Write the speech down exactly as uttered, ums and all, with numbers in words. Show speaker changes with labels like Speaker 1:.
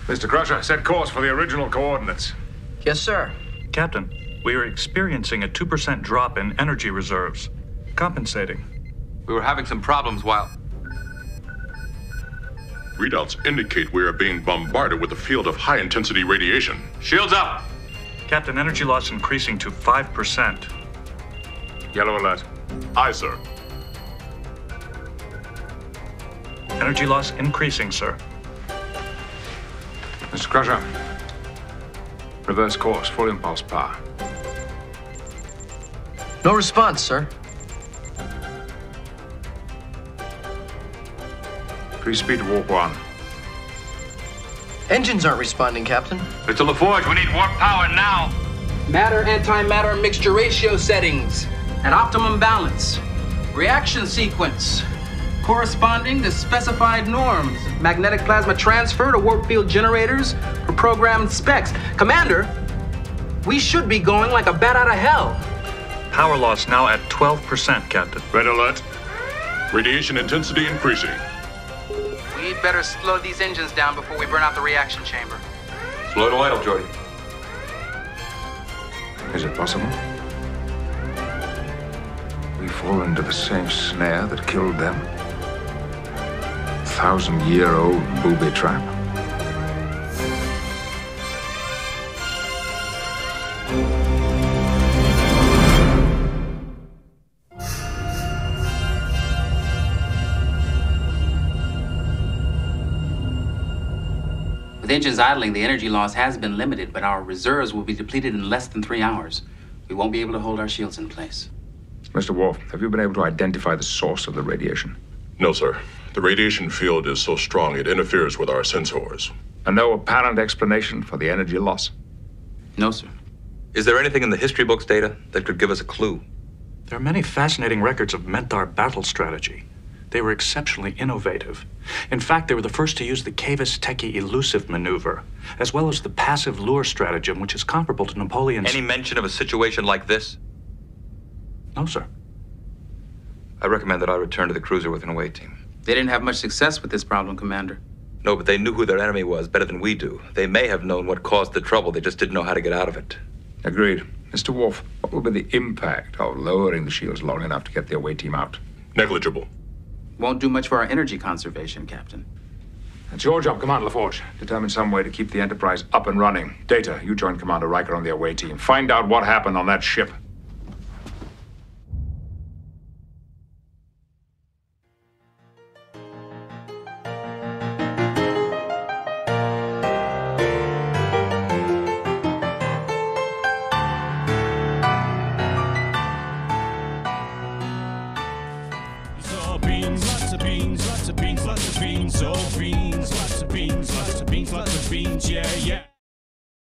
Speaker 1: Mister Crusher, set course for the original coordinates.
Speaker 2: Yes, sir.
Speaker 3: Captain, we are experiencing a two percent drop in energy reserves. Compensating.
Speaker 4: We were having some problems while...
Speaker 5: Readouts indicate we are being bombarded with a field of high-intensity radiation.
Speaker 4: Shields up!
Speaker 3: Captain, energy loss increasing to five percent.
Speaker 1: Yellow alert.
Speaker 5: Aye, sir.
Speaker 3: Energy loss increasing, sir.
Speaker 1: Mister Crusher, reverse course, full impulse power.
Speaker 2: No response, sir.
Speaker 1: Increase speed to warp one.
Speaker 2: Engines aren't responding, Captain.
Speaker 4: Mister LaForge, we need warp power now.
Speaker 6: Matter-antimatter mixture ratio settings at optimum balance. Reaction sequence corresponding to specified norms. Magnetic plasma transfer to warp field generators for programmed specs. Commander, we should be going like a bat out of hell.
Speaker 3: Power loss now at twelve percent, Captain.
Speaker 5: Red alert. Radiation intensity increasing.
Speaker 6: We'd better slow these engines down before we burn out the reaction chamber.
Speaker 4: Slow to idle, Jordy.
Speaker 1: Is it possible? We fall into the same snare that killed them? Thousand-year-old booby trap?
Speaker 6: With engines idling, the energy loss has been limited, but our reserves will be depleted in less than three hours. We won't be able to hold our shields in place.
Speaker 1: Mister Worf, have you been able to identify the source of the radiation?
Speaker 5: No, sir. The radiation field is so strong it interferes with our sensors.
Speaker 1: And no apparent explanation for the energy loss?
Speaker 6: No, sir.
Speaker 4: Is there anything in the history books data that could give us a clue?
Speaker 3: There are many fascinating records of Menthar battle strategy. They were exceptionally innovative. In fact, they were the first to use the Cavis Techie elusive maneuver, as well as the passive lure stratagem, which is comparable to Napoleon's...
Speaker 4: Any mention of a situation like this?
Speaker 3: No, sir.
Speaker 4: I recommend that I return to the cruiser with an away team.
Speaker 6: They didn't have much success with this problem, Commander.
Speaker 4: No, but they knew who their enemy was better than we do. They may have known what caused the trouble. They just didn't know how to get out of it.
Speaker 1: Agreed. Mister Worf, what will be the impact of lowering the shields long enough to get the away team out?
Speaker 5: Negligible.
Speaker 6: Won't do much for our energy conservation, Captain.
Speaker 1: It's your job, Commander LaForge. Determine some way to keep the Enterprise up and running. Data, you join Commander Riker on the away team. Find out what happened on that ship.
Speaker 7: Beans, lots of beans, lots of beans, lots of beans, oh beans, lots of beans, lots of beans, lots of beans, yeah, yeah.